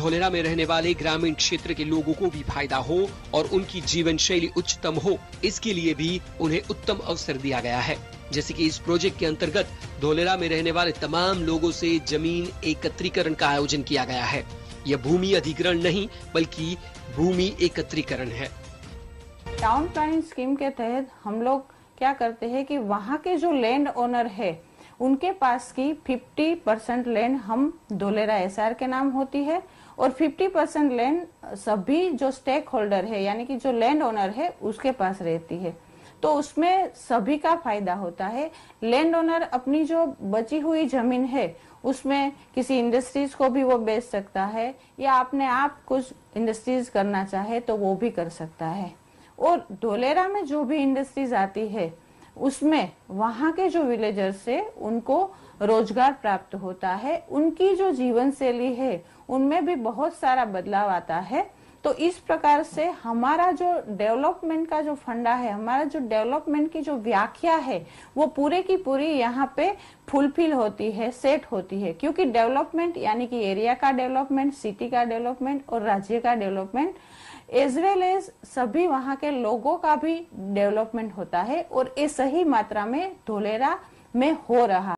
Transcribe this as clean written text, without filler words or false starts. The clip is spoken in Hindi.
धोलेरा में रहने वाले ग्रामीण क्षेत्र के लोगों को भी फायदा हो और उनकी जीवन शैली उच्चतम हो, इसके लिए भी उन्हें उत्तम अवसर दिया गया है। जैसे कि इस प्रोजेक्ट के अंतर्गत धोलेरा में रहने वाले तमाम लोगों से जमीन एकत्रीकरण का आयोजन किया गया है। यह भूमि अधिग्रहण नहीं बल्कि भूमि एकत्रीकरण है। टाउन प्लानिंग स्कीम के तहत हम लोग क्या करते हैं कि वहाँ के जो लैंड ओनर है उनके पास की 50% लैंड हम धोलेरा एसआर के नाम होती है और 50% लैंड सभी जो स्टेक होल्डर है यानी कि जो लैंड ओनर है उसके पास रहती है। तो उसमें सभी का फायदा होता है। लैंड ओनर अपनी जो बची हुई जमीन है उसमें किसी इंडस्ट्रीज को भी वो बेच सकता है या अपने आप कुछ इंडस्ट्रीज करना चाहे तो वो भी कर सकता है। और धोलेरा में जो भी इंडस्ट्रीज आती है उसमें वहाँ के जो विलेजर्स से उनको रोजगार प्राप्त होता है, उनकी जो जीवन शैली है उनमें भी बहुत सारा बदलाव आता है। तो इस प्रकार से हमारा जो डेवलपमेंट का जो फंडा है, हमारा जो डेवलपमेंट की जो व्याख्या है वो पूरे की पूरी यहाँ पे फुलफिल होती है, सेट होती है। क्योंकि डेवलपमेंट यानी कि एरिया का डेवलपमेंट, सिटी का डेवलपमेंट और राज्य का डेवलपमेंट एज वेल एज सभी वहाँ के लोगों का भी डेवलपमेंट होता है और ये सही मात्रा में धोलेरा में हो रहा